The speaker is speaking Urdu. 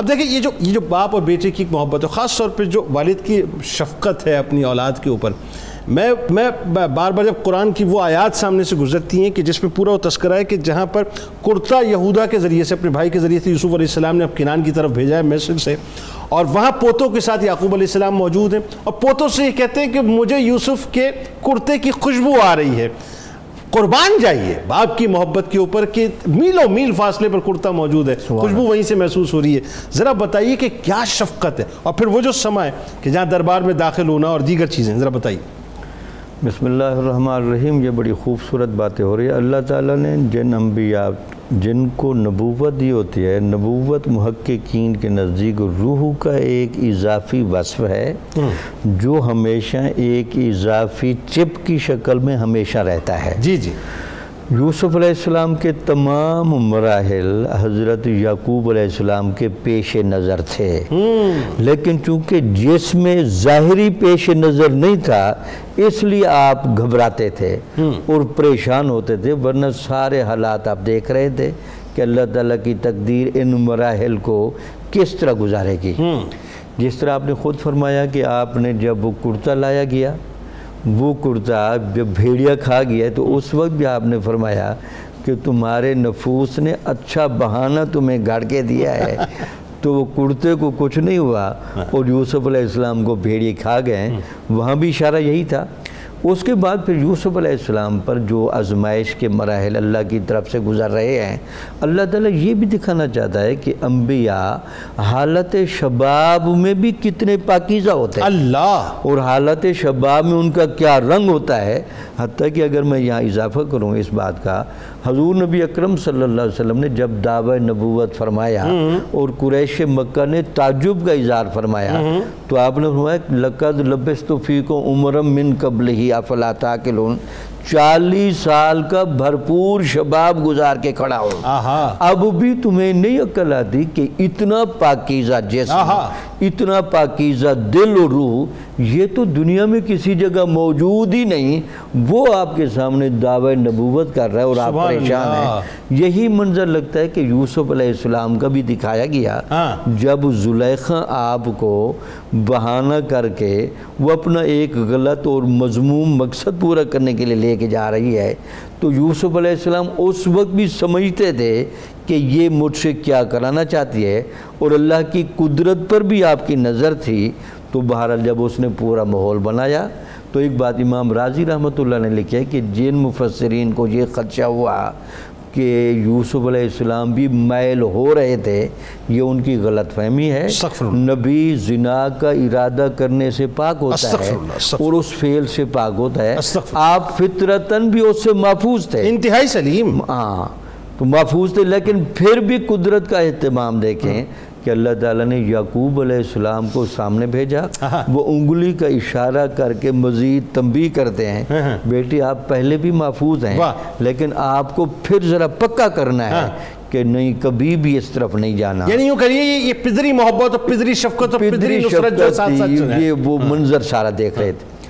اب دیکھیں یہ جو باپ اور بیٹے کی محبت ہے، خاص طور پہ جو والد کی شفقت ہے اپنی اولاد کے اوپر، میں بار بار جب قرآن کی وہ آیات سامنے سے گزرتی ہیں کہ جس میں پورا وہ تذکرہ ہے کہ جہاں پر قرطہ یہودا کے ذریعے سے، اپنے بھائی کے ذریعے سے یوسف علیہ السلام نے اب کنعان کی طرف بھیجا ہے مصر سے، اور وہاں پوتوں کے ساتھ یعقوب علیہ السلام موجود ہیں، اور پوتوں سے یہ کہتے ہیں کہ مجھے یوسف کے کرتے کی خوشبو آ رہی ہے۔ قربان جائیے باپ کی محبت کے اوپر کہ میلوں میل فاصلے پر کرتا موجود ہے، خوشبو وہیں سے محسوس ہو رہی ہے۔ ذرا بتائیے کہ کیا شفقت ہے، اور پھر وہ جو سما ہے کہ جہاں دربار میں داخل ہونا اور دیگر چیزیں، ذرا بتائیے۔ بسم اللہ الرحمن الرحیم۔ یہ بڑی خوبصورت باتیں ہو رہی ہے۔ اللہ تعالیٰ نے جن انبیاء جن کو نبوت دی ہوتی ہے، نبوت محققین کے نزدیک روح کا ایک اضافی وصف ہے جو ہمیشہ ایک اضافی چپ کی شکل میں ہمیشہ رہتا ہے۔ جی جی۔ یوسف علیہ السلام کے تمام مراحل حضرت یعقوب علیہ السلام کے پیش نظر تھے، لیکن چونکہ جسم ظاہری پیش نظر نہیں تھا اس لیے آپ گھبراتے تھے اور پریشان ہوتے تھے، ورنہ سارے حالات آپ دیکھ رہے تھے کہ اللہ تعالیٰ کی تقدیر ان مراحل کو کس طرح گزارے گی۔ جس طرح آپ نے خود فرمایا کہ آپ نے جب وہ کرتا لایا گیا، وہ کرتا جب بھیڑیا کھا گیا تو اس وقت بھی آپ نے فرمایا کہ تمہارے نفوس نے اچھا بہانہ تمہیں گاڑ کے دیا ہے، تو وہ کرتے کو کچھ نہیں ہوا اور یوسف علیہ السلام کو بھیڑیے کھا گئے۔ وہاں بھی اشارہ یہی تھا۔ اس کے بعد پھر یوسف علیہ السلام پر جو آزمائش کے مراحل اللہ کی طرف سے گزر رہے ہیں، اللہ تعالیٰ یہ بھی دکھانا چاہتا ہے کہ انبیاء حالت شباب میں بھی کتنے پاکیزہ ہوتے ہیں، اللہ، اور حالت شباب میں ان کا کیا رنگ ہوتا ہے۔ حتیٰ کہ اگر میں یہاں اضافہ کروں اس بات کا، حضور نبی اکرم صلی اللہ علیہ وسلم نے جب دعوی نبوت فرمایا اور قریش مکہ نے تعجب کا اظہار فرمایا تو آپ نے فرمایا لقد لبثت فیکم عمرا من قبلہ افلا تعقلون، 40 سال کا بھرپور شباب گزار کے کھڑا ہو، اب بھی تمہیں نہیں عقل آتی کہ اتنا پاکیزہ جسم، اتنا پاکیزہ دل و روح یہ تو دنیا میں کسی جگہ موجود ہی نہیں، وہ آپ کے سامنے دعوی نبوت کر رہا ہے اور آپ پریشان ہیں۔ یہی منظر لگتا ہے کہ یوسف علیہ السلام کا بھی دکھایا گیا جب زلیخا آپ کو بہانہ کر کے وہ اپنا ایک غلط اور مذموم مقصد پورا کرنے کے لیے لے کے جا رہی ہے، تو یوسف علیہ السلام اس وقت بھی سمجھتے تھے کہ یہ مجھ سے کیا کرانا چاہتی ہے، اور اللہ کی قدرت پر بھی آپ کی نظر تھی۔ تو بہرحال جب اس نے پورا ماحول بنایا تو ایک بات امام رازی رحمۃ اللہ نے لکھا ہے کہ جن مفسرین کو یہ خدشہ ہوا کہ یوسف علیہ السلام بھی مائل ہو رہے تھے، یہ ان کی غلط فہمی ہے۔ نبی زنا کا ارادہ کرنے سے پاک ہوتا ہے اور اس فعل سے پاک ہوتا ہے، آپ فطرتاً بھی اس سے محفوظ تھے، انتہائی سلیم، ہاں تو محفوظ تھے، لیکن پھر بھی قدرت کا اہتمام دیکھیں کہ اللہ تعالیٰ نے یعقوب علیہ السلام کو سامنے بھیجا، وہ انگلی کا اشارہ کر کے مزید تنبیہ کرتے ہیں، بیٹی آپ پہلے بھی محفوظ ہیں لیکن آپ کو پھر ذرا پکا کرنا ہے کہ نہیں کبھی بھی اس طرف نہیں جانا۔ یعنی یوں کہیے یہ پدری محبت اور پدری شفقت اور پدری نصرت جو ساتھ ساتھ چل رہا ہے، یہ وہ منظر سارا دیکھ رہے تھے۔